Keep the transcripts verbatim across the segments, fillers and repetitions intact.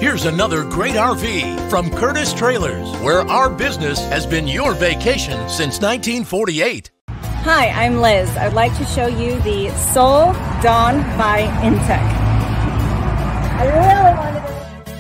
Here's another great R V from Curtis Trailers, where our business has been your vacation since nineteen forty-eight. Hi, I'm Liz. I'd like to show you the Soul Dawn by inTech. I really wanted to...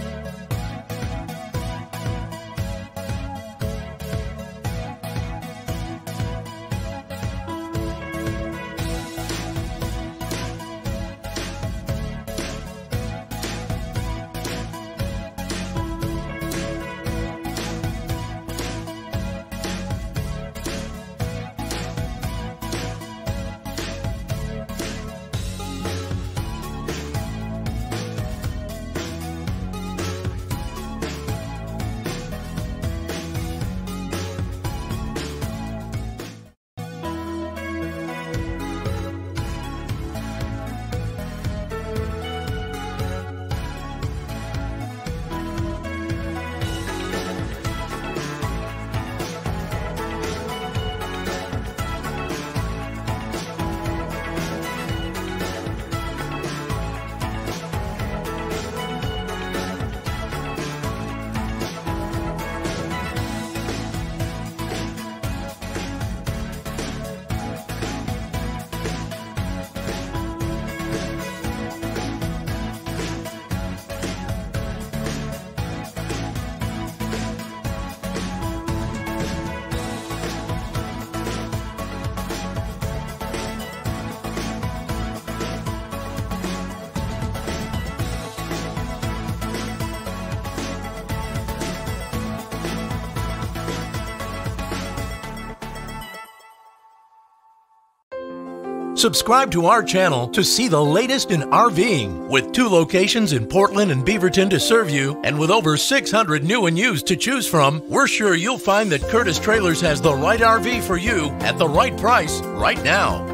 Subscribe to our channel to see the latest in RVing, with two locations in Portland and Beaverton to serve you, and with over six hundred new and used to choose from. We're sure you'll find that Curtis Trailers has the right R V for you at the right price right now.